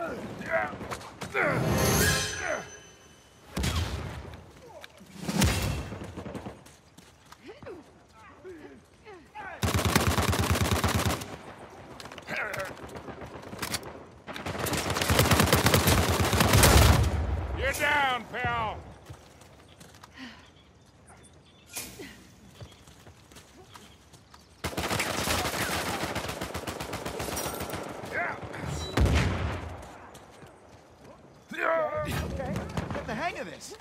You're down, pal. Okay, get the hang of this.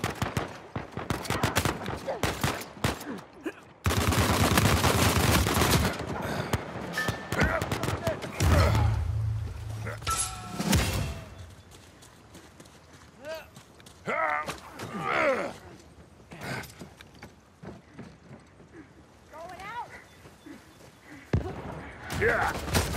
Going out. Yeah.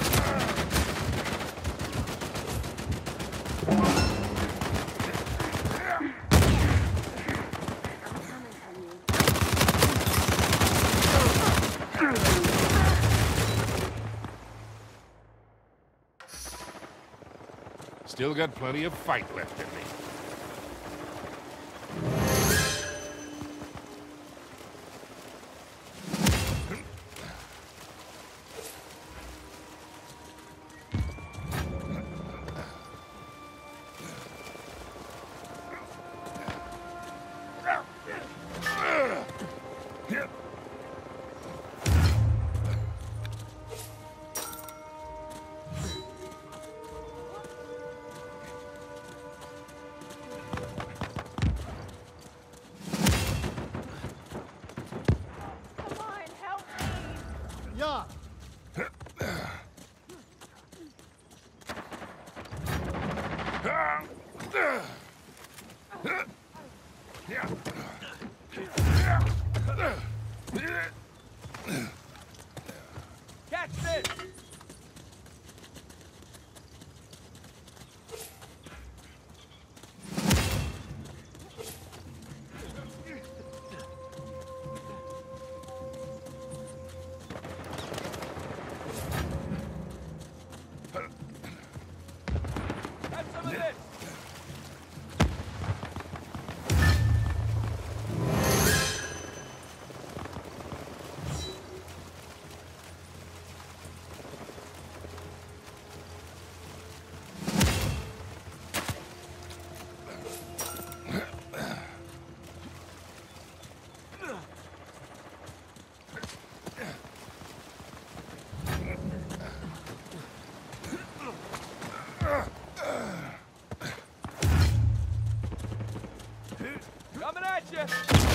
Still got plenty of fight left in me. Come on, help me. Yeah. Catch this! Have some of this! Coming at you!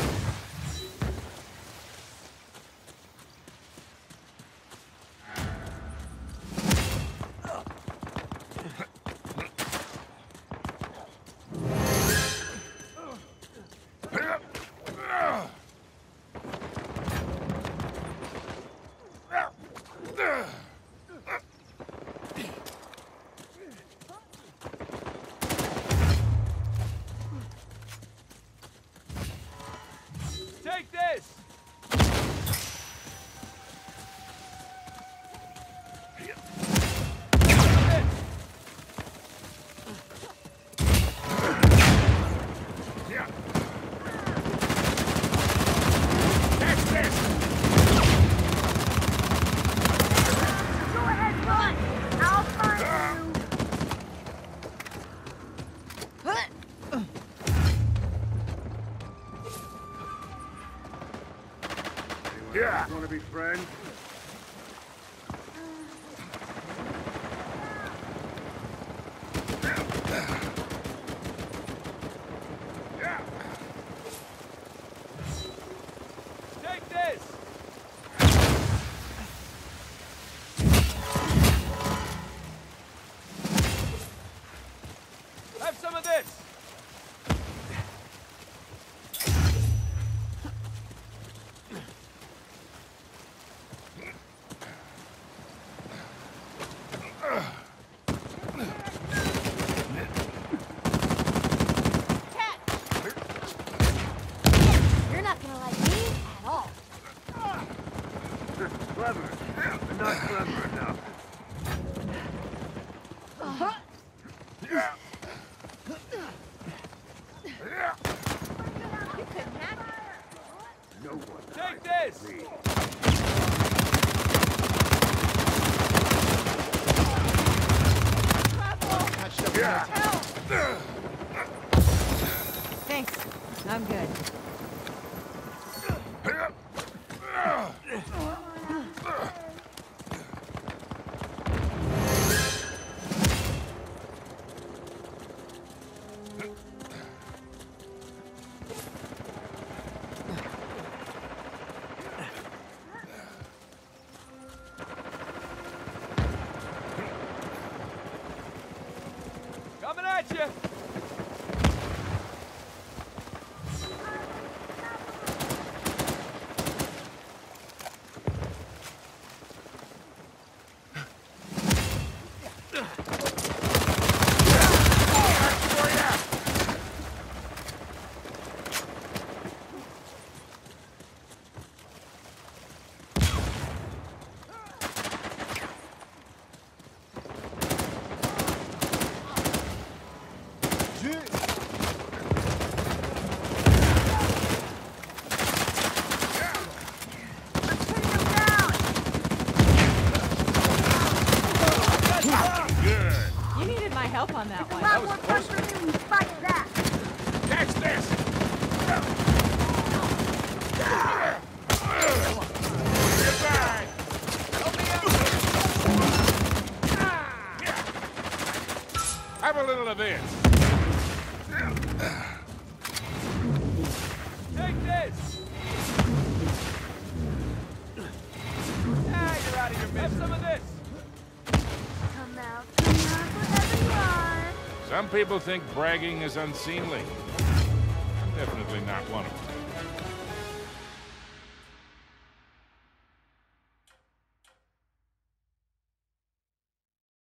Take this! Go ahead, run. I'll find you. Yeah. Want to be friends? Yeah. Take this! Have some of this! Catch. You're not gonna like me at all. Clever. But not clever enough. You couldn't have it. No one. Take this! Touched up yeah. Thanks. I'm good. Coming at you! You needed my help on that one. A lot more fun for me when you fight back. Catch this! Goodbye! Help me out! Have a little of this. Take this! Ah, you're out of your business. Have some of this! Come out wherever you are. Some people think bragging is unseemly. I'm definitely not one of them.